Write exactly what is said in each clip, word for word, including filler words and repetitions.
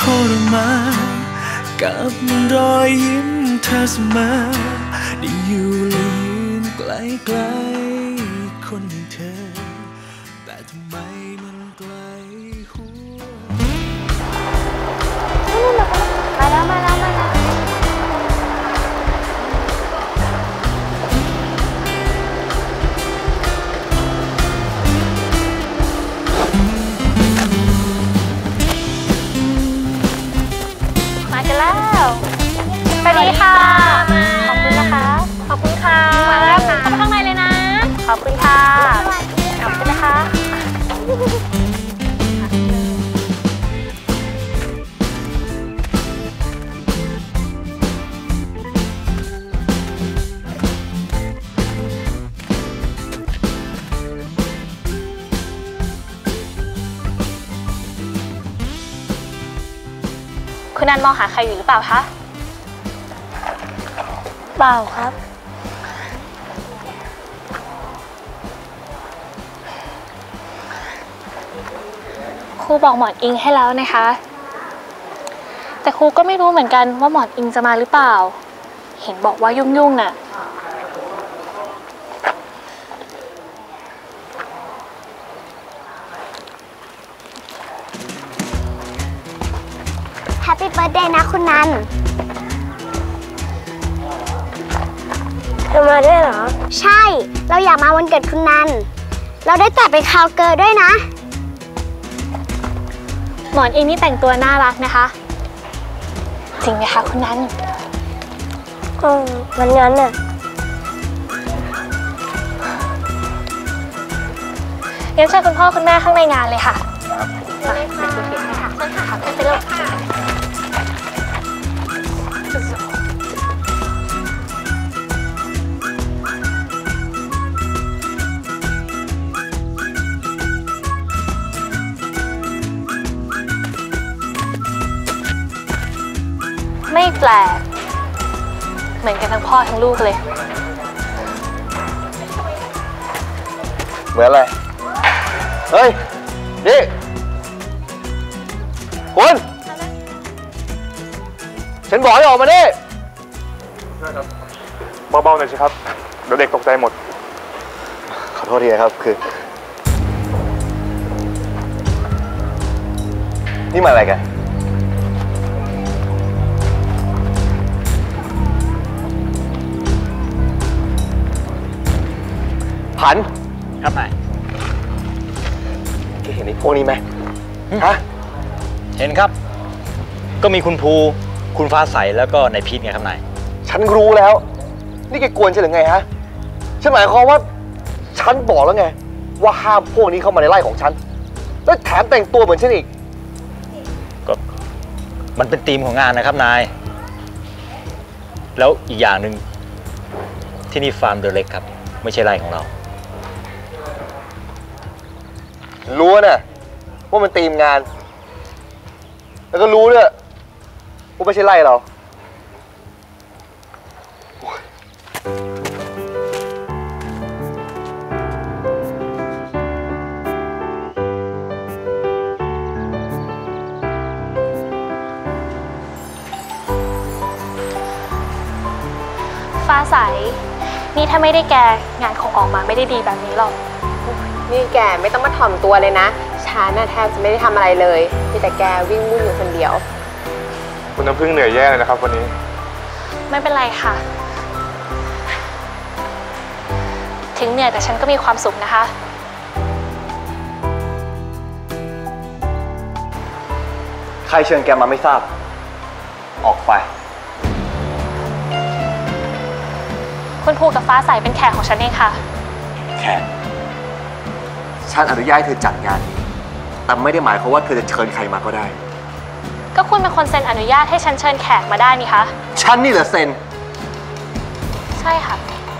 รมานกับรอยยิ้มเธอเสมอได้อยู่และยืนใกล้ๆคนอย่างเธอแต่ทำไมมันไกลหัวมาแล้วมาแล้วมาแล้วมากันแล้วสวัสดีค่ะขอบคุณนะคะขอบคุณค่ะมาแล้วค่ะเข้าไปข้างในเลยนะขอบคุณค่ะขอบคุณนะคะคุณนันมองหาใครอยู่หรือเปล่าคะเปล่าครับครูบอกหมอนอิงให้แล้วนะคะแต่ครูก็ไม่รู้เหมือนกันว่าหมอนอิงจะมาหรือเปล่าเห็นบอกว่ายุ่งๆน่ะแฮปปี้เบิร์ธเดย์นะคุณนันจะมาด้วยเหรอใช่เราอยากมาวันเกิดคุณนันเราได้จัดไปคาวเกิร์ลด้วยนะหมอนเองนี่แต่งตัวน่ารักนะคะจริงไหมคะคุณนันก็วันนั้นน่ะงั้นเชิญคุณพ่อคุณแม่ข้างในงานเลยค่ะมาเด็กๆเลยค่ะเชิญค่ะขึ้นไปเลยไม่แปลกเหมือนกันทั้งพ่อทั้งลูกเลยเหมือนอะไรเฮ้ยนี่คุณฉันบอกให้ออกมาดิได้ครับเบาๆหน่อยสิครับเดี๋ยวเด็กตกใจหมดขอโทษทีนะครับคือนี่มาอะไรกันผันครับนายแกเห็นไอ้พวกนี้ไหมฮะเห็นครับก็มีคุณภูคุณฟ้าใสแล้วก็นายพีทไงครับนายฉันรู้แล้วนี่แกกวนฉันหรือไงฮะฉันหมายความว่าฉันบอกแล้วไงว่าห้ามพวกนี้เข้ามาในไร่ของฉันแล้วแถมแต่งตัวเหมือนฉันอีกก็มันเป็นธีมของงานนะครับนายแล้วอีกอย่างหนึ่งที่นี่ฟาร์มเดอะเล็กครับไม่ใช่ไร่ของเรารู้นะว่ามันตีมงานแล้วก็รู้ด้วยว่าไม่ใช่ไล่เราฟ้าใสนี่ถ้าไม่ได้แกงานคงออกมาไม่ได้ดีแบบนี้หรอกนี่แกไม่ต้องมาถ่อมตัวเลยนะฉันน่ะแทบจะไม่ได้ทำอะไรเลยมีแต่แกวิ่งวุ่นอยู่คนเดียวคุณน้ำพึ่งเหนื่อยแย่เลยนะครับวันนี้ไม่เป็นไรค่ะถึงเหนื่อยแต่ฉันก็มีความสุขนะคะใครเชิญแกมาไม่ทราบออกไปคุณภูกับฟ้าใสเป็นแขกของฉันเองค่ะแขกฉันอนุญาตให้เธอจัดงานนี้แต่ไม่ได้หมายความว่าเธอจะเชิญใครมาก็ได้ก็คุณเป็นคนเซ็นอนุญาตให้ฉันเชิญแขกมาได้นี่คะฉันนี่เหรอเซ็นใช่ค่ะ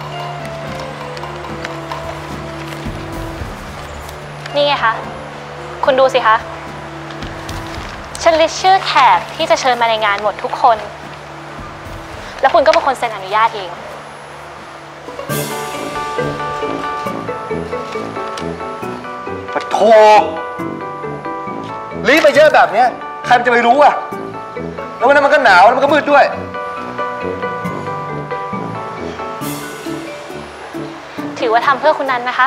นี่ไงคะคุณดูสิคะฉันลิสต์ชื่อแขกที่จะเชิญมาในงานหมดทุกคนแล้วคุณก็เป็นคนเซ็นอนุญาตเองปะโถรีบไปเยอะแบบนี้ใรมันจะไปรู้อะแล้ววันนั้นมันก็หนาวแล้วมันก็มืดด้วยถือว่าทำเพื่อคุณนันนะคะ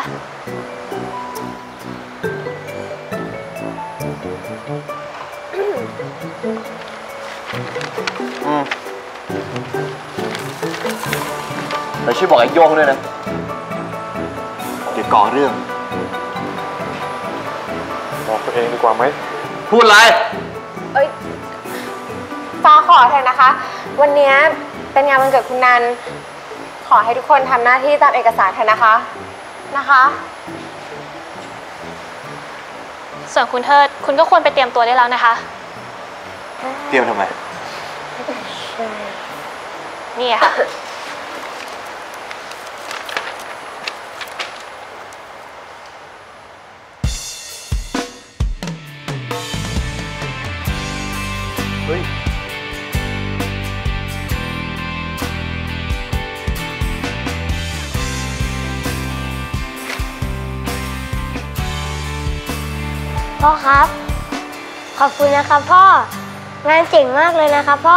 อืมแต่ช่วยบอกไอ้โยงด้วยนะเดี๋ยวก่อเรื่องบอกตัวเองดีกว่าไหมพูดอะไรเอ้ยฟ้าขอเถอะนะคะวันนี้เป็นงานวันเกิดคุณนันขอให้ทุกคนทำหน้าที่ตามเอกสารเถอะนะคะนะคะส่วนคุณเทิดคุณก็ควรไปเตรียมตัวได้แล้วนะคะเตรียมทำไมนี่ค่ะเฮ้ยพ่อครับขอบคุณนะครับพ่องานเจ๋งมากเลยนะครับพ่อ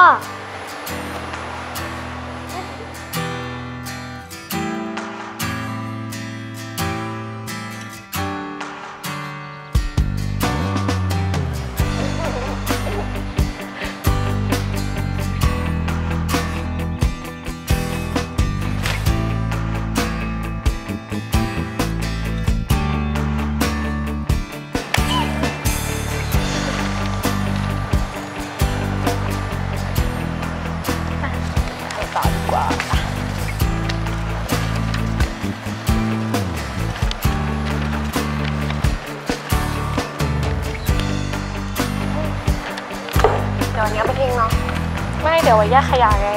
เดี๋ยวนี้ไปทิ้งเนาะไม่เดี๋ยวไว้แยกขยะไง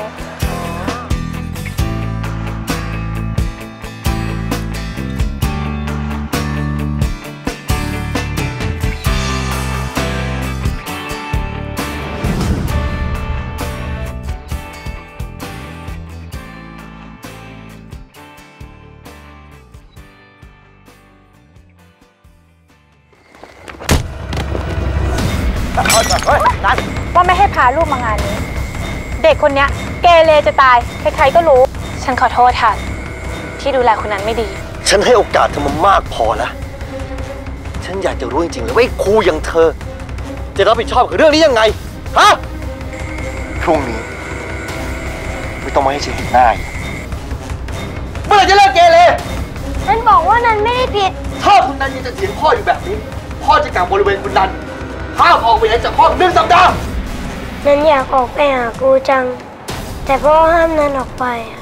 ว่าไม่ให้พาลูกมางานนี้เด็กคนนี้เกเรจะตายใครๆก็รู้ฉันขอโทษค่ะที่ดูแลคุณนั้นไม่ดีฉันให้โอกาสเธอมามากพอแล้วฉันอยากจะรู้จริงๆเลยว่าไอ้ครูอย่างเธอจะรับผิดชอบกับเรื่องนี้ยังไงฮะพรุ่งนี้ไม่ต้องมาให้ฉันเห็นหน้าอีกเมื่อไหร่จะเลิกเกเรฉันบอกว่านันไม่ได้ผิดถ้าคุณนันยังจะเถียงพ่ออยู่แบบนี้พ่อจะกักบริเวณคุณนันห้ามออกไปไหนจากห้องหนึ่งสัปดาห์นันอยากออกไปหาครูจังแต่พ่อห้ามนันออกไป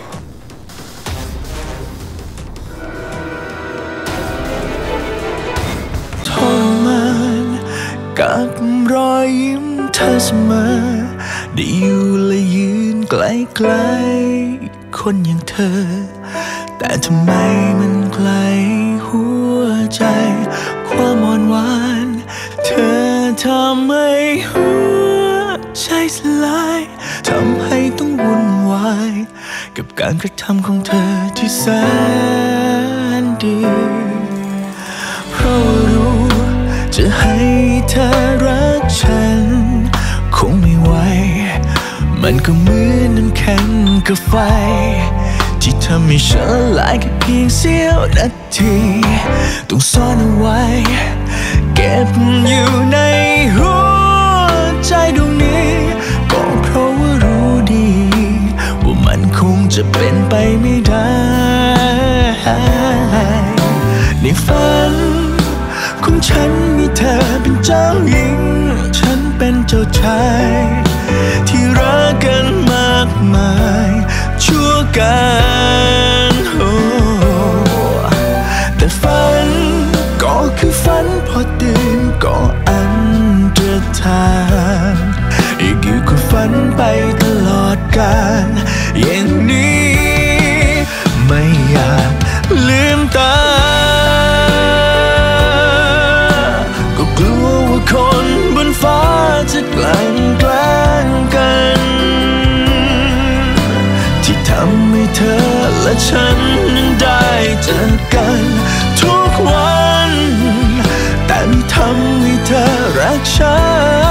ทรมานกับรอยยิ้มเธอเสมอได้อยู่และยืนใกล้ๆคนอย่างเธอแต่ทำไมมันไกลหัวใจความอ่อนหวานเธอทำให้หัวใจสลายทำให้ต้องวุ่นวายกับการกระทำของเธอที่แสนดีเพราะรู้จะให้เธอรักฉันคงไม่ไหวมันก็เหมือนน้ำแข็งกับไฟที่ทำให้ฉันละลายแค่เพียงเสี้ยวนาทีต้องซ่อนเอาไว้เก็บอยู่ในหัวใจดวงนี้ก็เพราะว่ารู้ดีว่ามันคงจะเป็นไปไม่ได้ในฝันของฉันมีเธอเป็นเจ้าหญิงฉันเป็นเจ้าชายที่รักกันมากมายชั่วกันแต่ฝันก็คือฝันพอตื่นก็อันตรธานอีกอยู่ก็ฝันไปตลอดกาลอย่างนี้ไม่อยากลืมตาก็กลัวว่าคนบนฟ้าจะกลั่นแกล้งกันที่ทำให้เธอและฉันนั้นได้เจอกันทุกวันแต่ไม่ทำให้เธอรักฉัน